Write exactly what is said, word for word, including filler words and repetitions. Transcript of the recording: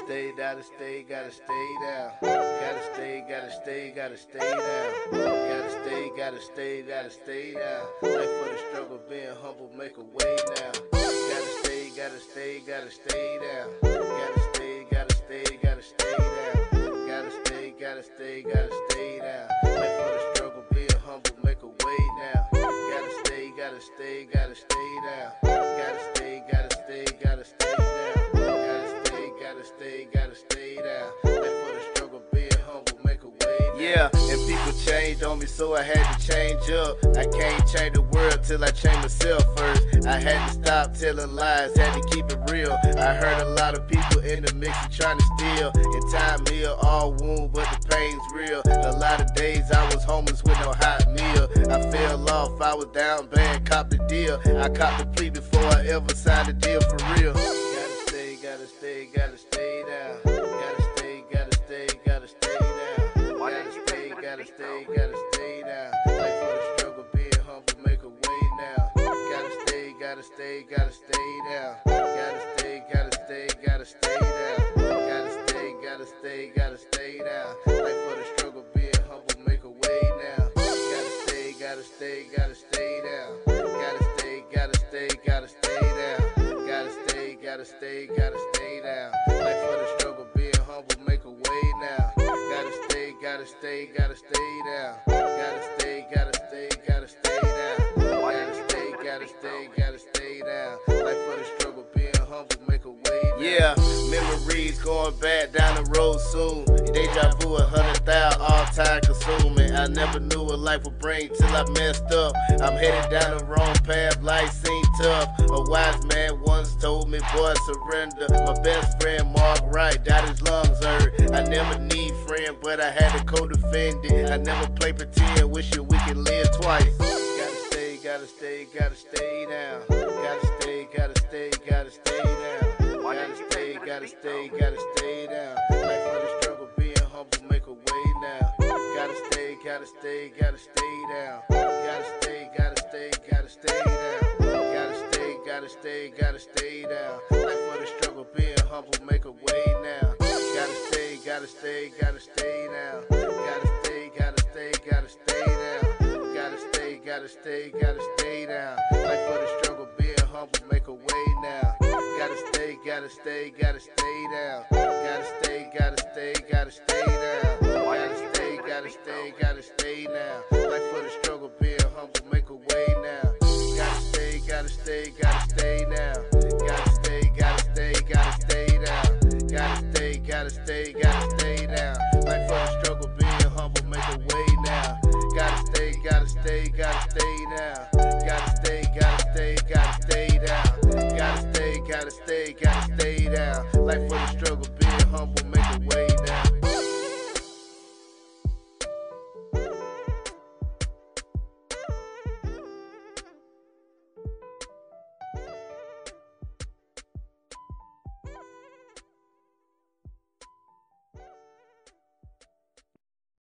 stay, gotta stay, gotta stay down. Gotta stay, gotta stay, gotta stay down. Gotta stay, gotta stay, gotta stay down. Life for the struggle, being humble, make a way now. Gotta stay, gotta stay, gotta stay down. Gotta stay, gotta stay, gotta stay down. Gotta stay, gotta stay, gotta stay down. Life for the struggle, being humble, make a way now. Gotta stay, gotta stay, gotta stay down. Gotta stay, gotta stay, gotta stay down. Gotta stay, gotta stay, gotta stay down. Life for the struggle, being humble, make a way now. Yeah, and people changed on me, so I had to change up. I can't change the world till I change myself first. I had to stop telling lies, had to keep it real. I heard a lot of people in the mix trying to steal. In time heal all wound, but the pain's real. A lot of days I was homeless with no hot meal. I fell off, I was down bad, copped the deal. I copped the plea before I ever signed a deal for real. Gotta stay, gotta stay, gotta stay down. Gotta stay, gotta stay, gotta stay down. Gotta stay, gotta stay, gotta stay down. Life for the struggle, being humble, make a way now. Gotta stay, gotta stay, gotta stay down. Gotta stay, gotta stay, gotta stay down. Gotta stay, gotta stay, gotta stay down. Life for the struggle, being humble, make a way now. Gotta stay, gotta stay, gotta stay down. Gotta stay, gotta stay, gotta stay down. Gotta stay, gotta stay, gotta stay down. Life for the struggle, being humble, make a way now. Gotta stay, gotta stay, gotta stay down. Gotta stay, gotta stay, gotta stay down. Gotta stay, gotta stay, gotta stay down. Life for the struggle, being humble, make a way now. Yeah, memories going back down the road soon. Deja vu, a hundred thousand, all time consuming. I never knew what life would bring till I messed up. I'm headed down the wrong path, life seemed tough. A wise man once told me, boy, surrender. My best friend, Mark Wright, died his lungs hurt. I never need friend, but I had to co-defend it. I never play pretend, wishing we could live twice. Gotta stay, gotta stay, gotta stay down. Gotta stay, gotta stay, gotta stay down. Gotta stay, gotta stay, gotta stay down. Life for the struggle, being humble, make a way now. Gotta stay, gotta stay, gotta stay down. Gotta stay, gotta stay, gotta stay down. Gotta stay, gotta stay, gotta stay down. Life for the struggle, being humble, make a way now. Gotta stay, gotta stay, gotta stay down. Gotta stay, gotta stay, gotta stay down. Gotta stay, gotta stay, gotta stay down. Life for the struggle, being humble, make a way now. Gotta stay, gotta stay, gotta stay down. Gotta stay, gotta stay, gotta stay down. Gotta stay, gotta stay, gotta stay now. Life for the struggle, being humble, make a way now. Gotta stay, gotta stay, gotta stay now. Gotta stay, gotta stay, gotta stay down. Gotta stay, gotta stay, gotta stay down. Life for the struggle, being humble, make a way now. Gotta stay, gotta stay, gotta stay down. Gotta stay, gotta stay, gotta stay down. Gotta stay, gotta stay, gotta stay down. Life for the struggle, being humble, make a way